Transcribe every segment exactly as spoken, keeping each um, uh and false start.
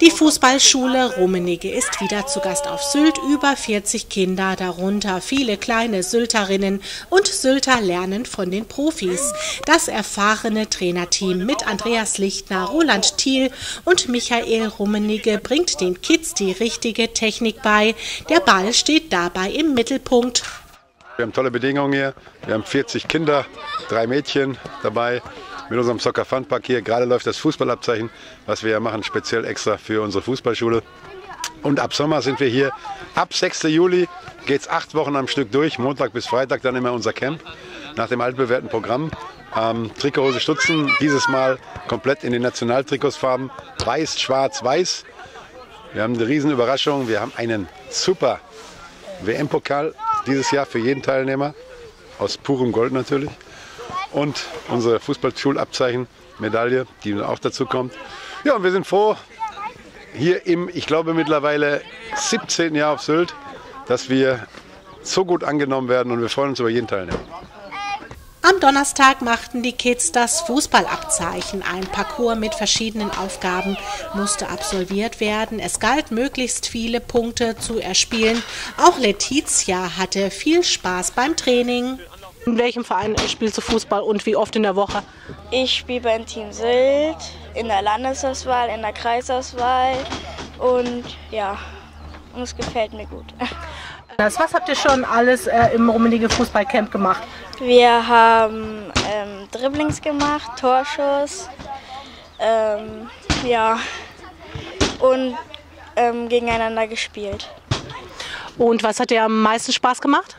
Die Fußballschule Rummenigge ist wieder zu Gast auf Sylt. Über vierzig Kinder, darunter viele kleine Sylterinnen und Sylter, lernen von den Profis. Das erfahrene Trainerteam mit Andreas Lichtner, Roland Thiel und Michael Rummenigge bringt den Kids die richtige Technik bei. Der Ball steht dabei im Mittelpunkt. Wir haben tolle Bedingungen hier. Wir haben vierzig Kinder, drei Mädchen dabei. Mit unserem Soccer Fun Park hier. Gerade läuft das Fußballabzeichen, was wir ja machen, speziell extra für unsere Fußballschule. Und ab Sommer sind wir hier. Ab sechsten Juli geht es acht Wochen am Stück durch. Montag bis Freitag dann immer unser Camp. Nach dem altbewährten Programm. Ähm, Trikot, Hose, Stutzen. Dieses Mal komplett in den Nationaltrikotsfarben. Weiß, schwarz, weiß. Wir haben eine riesen Überraschung. Wir haben einen super W M-Pokal dieses Jahr für jeden Teilnehmer. Aus purem Gold natürlich. Und unsere Fußballschulabzeichen, Medaille, die auch dazu kommt. Ja, und wir sind froh, hier im, ich glaube mittlerweile siebzehnten Jahr auf Sylt, dass wir so gut angenommen werden und wir freuen uns über jeden Teilnehmer. Am Donnerstag machten die Kids das Fußballabzeichen. Ein Parcours mit verschiedenen Aufgaben musste absolviert werden. Es galt, möglichst viele Punkte zu erspielen. Auch Letizia hatte viel Spaß beim Training. In welchem Verein spielst du Fußball und wie oft in der Woche? Ich spiele beim Team Sylt, in der Landesauswahl, in der Kreisauswahl und ja, und es gefällt mir gut. Was habt ihr schon alles äh, im Rummenigge Fußballcamp gemacht? Wir haben ähm, Dribblings gemacht, Torschuss, ähm, ja, und ähm, gegeneinander gespielt. Und was hat dir am meisten Spaß gemacht?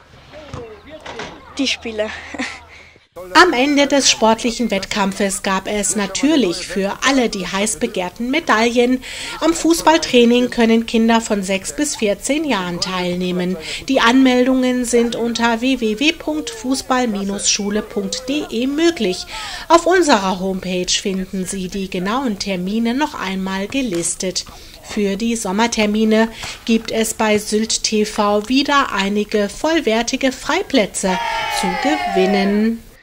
Die Spiele. Am Ende des sportlichen Wettkampfes gab es natürlich für alle die heiß begehrten Medaillen. Am Fußballtraining können Kinder von sechs bis vierzehn Jahren teilnehmen. Die Anmeldungen sind unter w w w punkt fußball schule punkt d e möglich. Auf unserer Homepage finden Sie die genauen Termine noch einmal gelistet. Für die Sommertermine gibt es bei Sylt T V wieder einige vollwertige Freiplätze zu gewinnen.